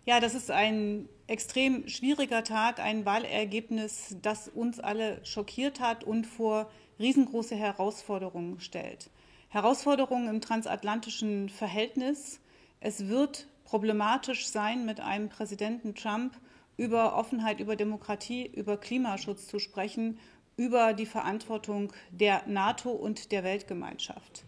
Ja, das ist ein extrem schwieriger Tag, ein Wahlergebnis, das uns alle schockiert hat und vor riesengroße Herausforderungen stellt. Herausforderungen im transatlantischen Verhältnis. Es wird problematisch sein, mit einem Präsidenten Trump über Offenheit, über Demokratie, über Klimaschutz zu sprechen, über die Verantwortung der NATO und der Weltgemeinschaft.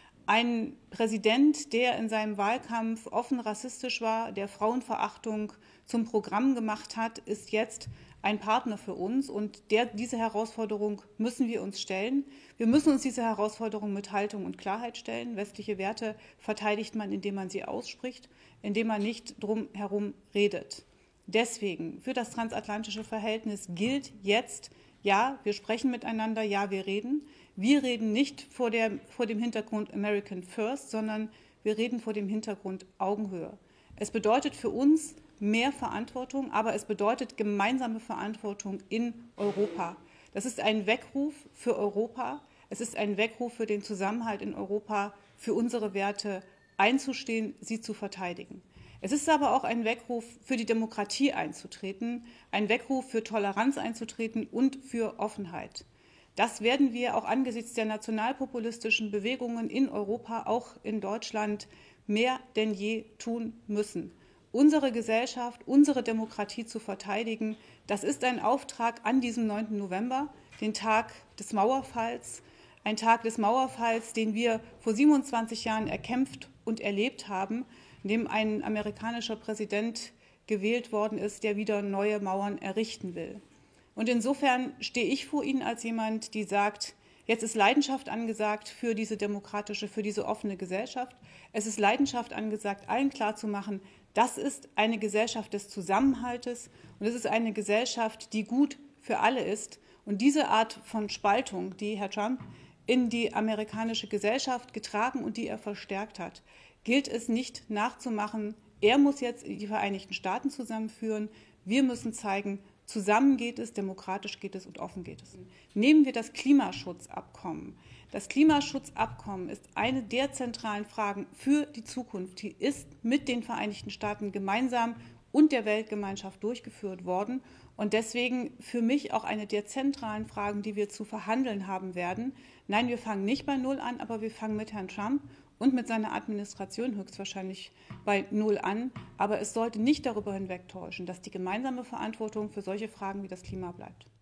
Ein Präsident, der in seinem Wahlkampf offen rassistisch war, der Frauenverachtung zum Programm gemacht hat, ist jetzt ein Partner für uns und diese Herausforderung müssen wir uns stellen. Wir müssen uns diese Herausforderung mit Haltung und Klarheit stellen. Westliche Werte verteidigt man, indem man sie ausspricht, indem man nicht drum herum redet. Deswegen für das transatlantische Verhältnis gilt jetzt: Ja, wir sprechen miteinander, ja, wir reden. Wir reden nicht vor dem Hintergrund American First, sondern wir reden vor dem Hintergrund Augenhöhe. Es bedeutet für uns mehr Verantwortung, aber es bedeutet gemeinsame Verantwortung in Europa. Das ist ein Weckruf für Europa. Es ist ein Weckruf für den Zusammenhalt in Europa, für unsere Werte einzustehen, sie zu verteidigen. Es ist aber auch ein Weckruf für die Demokratie einzutreten, ein Weckruf für Toleranz einzutreten und für Offenheit. Das werden wir auch angesichts der nationalpopulistischen Bewegungen in Europa, auch in Deutschland, mehr denn je tun müssen. Unsere Gesellschaft, unsere Demokratie zu verteidigen, das ist ein Auftrag an diesem 9. November, den Tag des Mauerfalls. Ein Tag des Mauerfalls, den wir vor 27 Jahren erkämpft und erlebt haben, in dem ein amerikanischer Präsident gewählt worden ist, der wieder neue Mauern errichten will. Und insofern stehe ich vor Ihnen als jemand, die sagt, jetzt ist Leidenschaft angesagt für diese demokratische, für diese offene Gesellschaft. Es ist Leidenschaft angesagt, allen klarzumachen, das ist eine Gesellschaft des Zusammenhaltes und es ist eine Gesellschaft, die gut für alle ist. Und diese Art von Spaltung, die Herr Trump in die amerikanische Gesellschaft getragen und die er verstärkt hat, gilt es nicht nachzumachen. Er muss jetzt die Vereinigten Staaten zusammenführen. Wir müssen zeigen, zusammen geht es, demokratisch geht es und offen geht es. Nehmen wir das Klimaschutzabkommen. Das Klimaschutzabkommen ist eine der zentralen Fragen für die Zukunft. Die ist mit den Vereinigten Staaten gemeinsam und der Weltgemeinschaft durchgeführt worden und deswegen für mich auch eine der zentralen Fragen, die wir zu verhandeln haben werden. Nein, wir fangen nicht bei Null an, aber wir fangen mit Herrn Trump und mit seiner Administration höchstwahrscheinlich bei Null an. Aber es sollte nicht darüber hinwegtäuschen, dass die gemeinsame Verantwortung für solche Fragen wie das Klima bleibt.